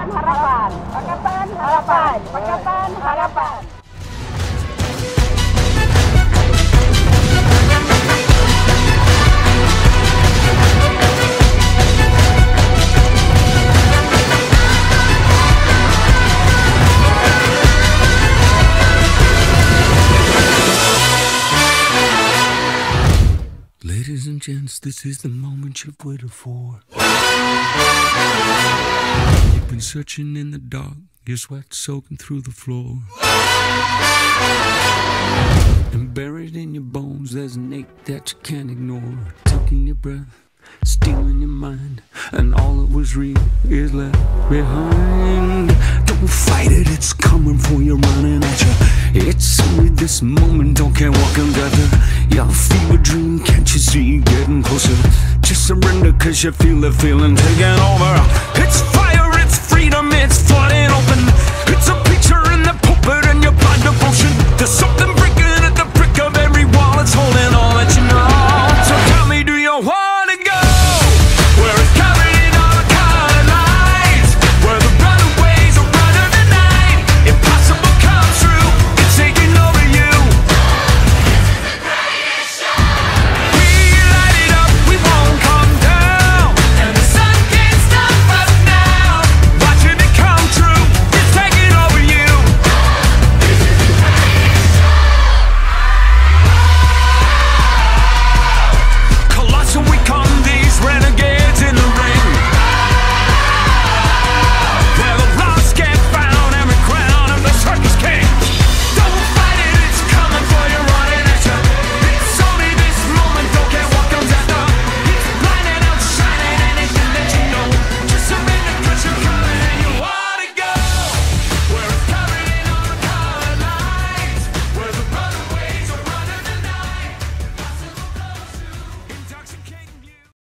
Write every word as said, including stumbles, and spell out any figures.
Pakatan Harapan, Pakatan Harapan, Pakatan Harapan. Ladies and gents, this is the moment you've waited for. You've been searching in the dark, your sweat soaking through the floor. And buried in your bones, there's an ache that you can't ignore. Taking your breath, stealing your mind, and all that was real is left behind. Don't fight it, it's coming for you, running at you. It's only this moment, don't care what can gather. Your fever dream, can't you see, getting closer? Just surrender, cause you feel the feeling taking over. It's fire!